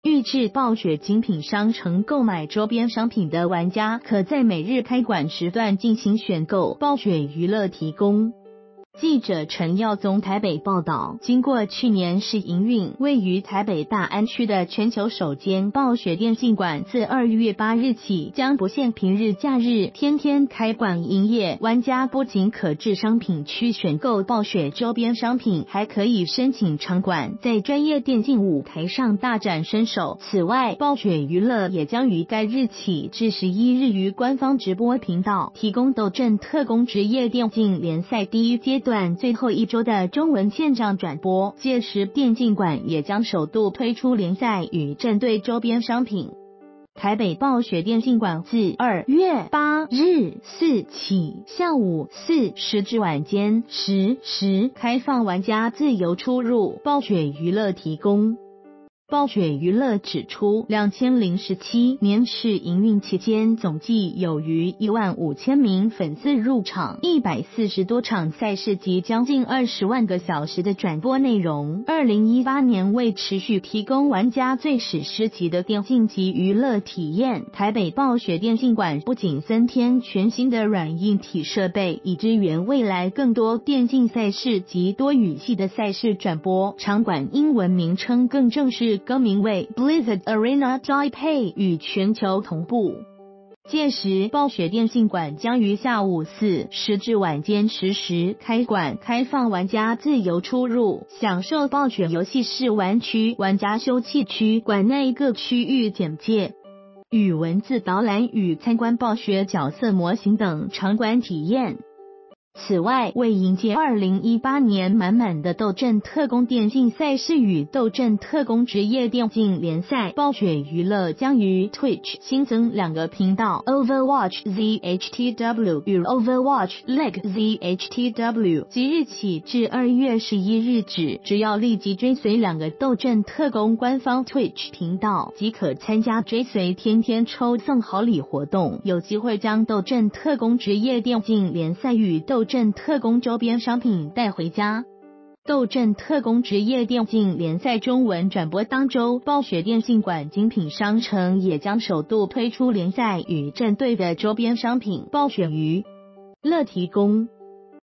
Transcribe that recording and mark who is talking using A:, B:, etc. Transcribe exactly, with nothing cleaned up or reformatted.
A: 预至暴雪精品商城购买周边商品的玩家，可在每日开馆时段进行选购。暴雪娱乐提供。记者陈耀宗台北报道，经过去年试营运，位于台北大安区的全球首间暴雪电竞馆，自二月八日起将不限平日假日天天开馆营业。玩家不仅可至商品区选购暴雪周边商品，还可以申请场馆，在专业电竞舞台上大展身手。此外，暴雪娱乐也将于该日起至十一日于官方直播频道提供斗阵特工职业电竞联赛第一阶段段最后一周的中文线上转播，届时电竞馆也将首度推出联赛与战队周边商品。台北暴雪电竞馆自二月八日四起，下午四时至晚间十时开放玩家自由出入，暴雪娱乐提供。暴雪娱乐指出，二千零十七年试营运期间，总计有逾一万五千名粉丝入场，一百四十多场赛事及将近二十万个小时的转播内容。二零一八年为持续提供玩家最史诗级的电竞及娱乐体验，台北暴雪电竞馆不仅增添全新的软硬体设备，以支援未来更多电竞赛事及多语系的赛事转播。场馆英文名称更正式更名为 Blizzard Arena Taipei， 与全球同步。届时，暴雪电竞馆将于下午四时至晚间十时开馆，开放玩家自由出入，享受暴雪游戏试玩区、玩家休憩区、馆内各区域简介与文字导览与参观暴雪角色模型等场馆体验。此外，为迎接二零一八年满满的斗阵特工电竞赛事与斗阵特工职业电竞联赛，暴雪娱乐将于 Twitch 新增两个频道 Overwatch Z H T W 与 Overwatch League Z H T W， 即日起至二月十一日止，只要立即追随两个斗阵特工官方 Twitch 频道，即可参加追随天天抽送好礼活动，有机会将斗阵特工职业电竞联赛与斗阵特工周边商品带回家。斗阵特工职业电竞联赛中文转播当周，暴雪电竞馆精品商城也将首度推出联赛与战队的周边商品。暴雪娱乐提供。